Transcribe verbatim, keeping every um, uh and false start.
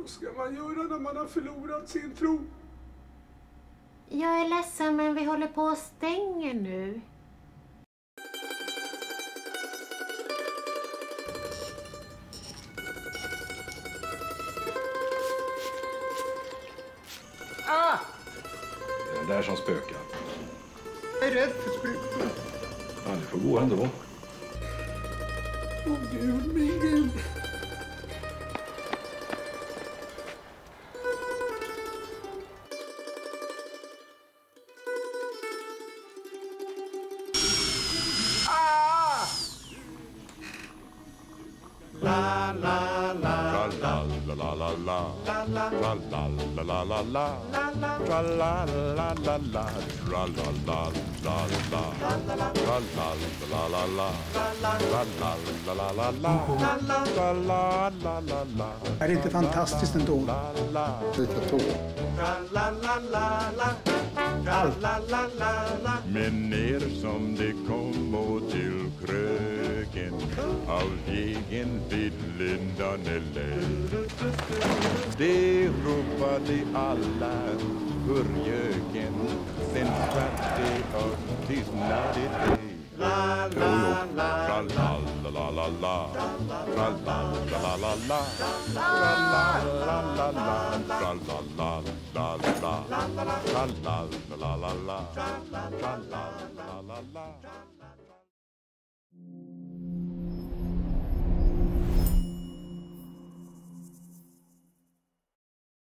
ska man göra när man har förlorat sin tro? Jag är ledsen, men vi håller på att stänga nu. Ah! Det är den där som spökar. Jag är rädd för sprutor. Ja, det får gå ändå. Åh Gud, min Gud. Ah! La la la La la la la la la la la la la la la la la tra la la la la tra la la la la tra la la la la tra la la la la la tra la la la la. Är det inte fantastiskt ändå? La la Lite tå. la la la la la la la la. Men ner som det kom och till kröken av vägen vid Lindane. Det ropade alla hurjöken, sen skärpte och tystnade det. La la la Tra la la la la la tra la la la la la tra la la la la tra la la la la tra la la la la la tra la la la la